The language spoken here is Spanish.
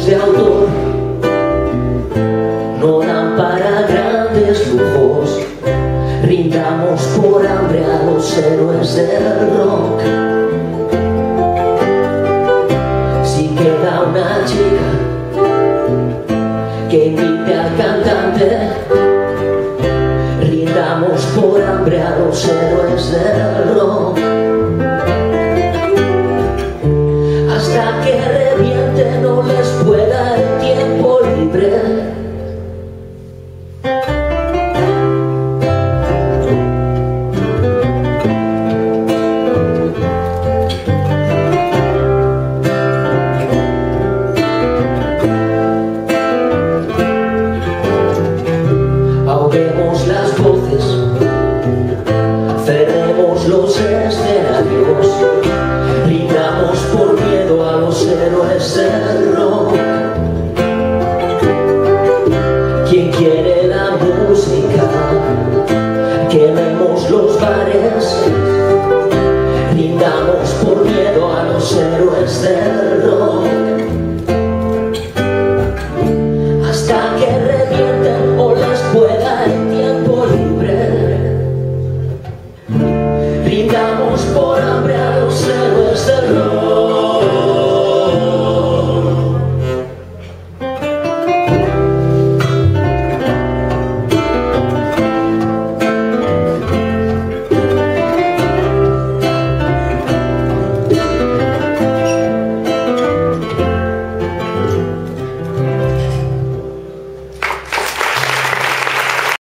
de autor no dan para grandes lujos. Rindamos por hambre a los héroes del rock. Si queda una chica que invite al cantante, rindamos por hambre a los héroes del rock. Hasta que reviente no les pueda el tiempo libre. Ahoguemos las voces, cerremos los escenarios, rindamos por miedo a los héroes del rock. ¿Quién quiere la música? Quememos los bares, rindamos por miedo a los héroes del rock.